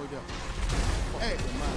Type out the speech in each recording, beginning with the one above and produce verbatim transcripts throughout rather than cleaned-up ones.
Hey,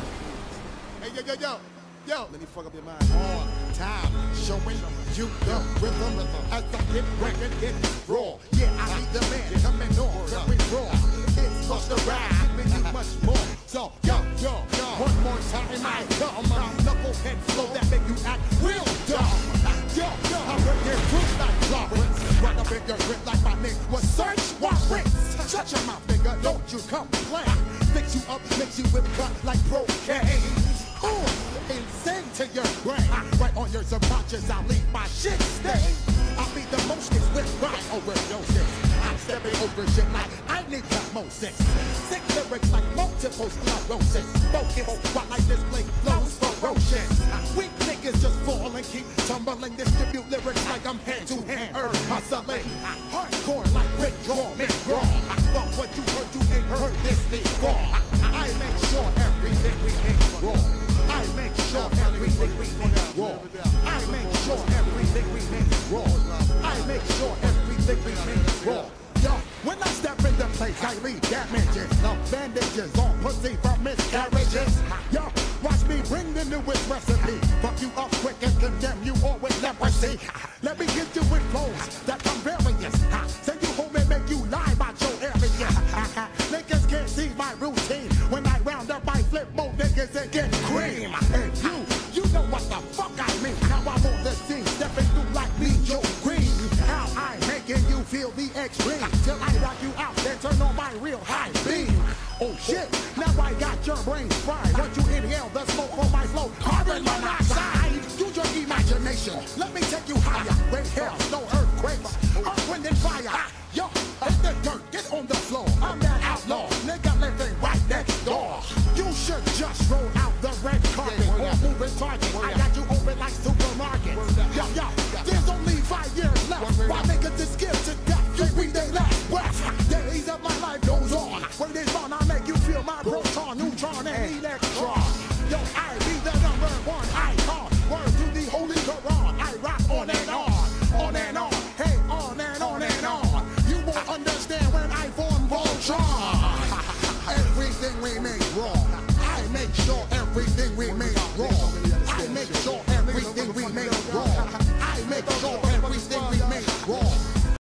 hey, yo, yo, yo, yo. Let me fuck up your mind. On time, showing you the rhythm as I get record, get raw. Yeah, I need the man coming on, very raw. It's supposed to ride, giving you much more. So, yo, yo, yo, one more time I come. Knucklehead flow that make you act real dumb. Yo, yo, I bring your fruit like Florence. Run up in your grip like my name was search warrants. Shut your mouth, nigga, don't you complain. Fix you up, mix you with cut like cocaine. Ooh, insane to your brain. Right on your subconscious, I'll leave my shit stain. I'll be the mostest with my overdoses. I'm stepping over shit like I need osmosis. Sick lyrics like multiple sclerosis. Focus while I display flows ferocious. Weak niggas just fall and keep tumbling. Distribute lyrics like I'm hand to hand earth hustling. Hardcore like Rick Draw, Mick Raw. But what you heard, you ain't heard this before. I make sure everything we make raw. I make sure everything we make raw. I make sure everything we make raw. I make sure everything we make raw. Yo, when I step in the place, I leave damages. No bandages on pussy from miscarriages. Yo, watch me bring the newest recipe. Fuck you up quick and condemn you all with leprosy. Let me get you with flows that come various. Send you home and make you lie about your area. Niggas can't see my routine. When I round up, I flip more niggas and get cream. And you, you know what the fuck I mean. Now I'm on the scene, stepping through like me, Joe Green. How I'm making you feel the extreme. Till I rock you out, then turn on my real high beam. Oh shit, now I got your brain fried. Once you inhale the smoke from my flow, carbon monoxide. Use your imagination, let me take you higher. Great hell, no earthquakes, earth, wind, and fire. Yo, hit the dirt, get on the floor. I'm that outlaw, nigga living right next door. You should just roll out the red carpet or move a target. I got you open like supermarkets. Yo, yo, there's only five years left. Why niggas is scared to death? You read they last breath. Days of my life goes on. When it's on, I make you feel my proton, neutron, and electron. Yo, I be the number one icon. Word to the Holy Quran. I rock on and on, on and on. Hey, on and on and on. You won't understand when I form Voltron. Everything we make wrong. I make sure everything we make wrong.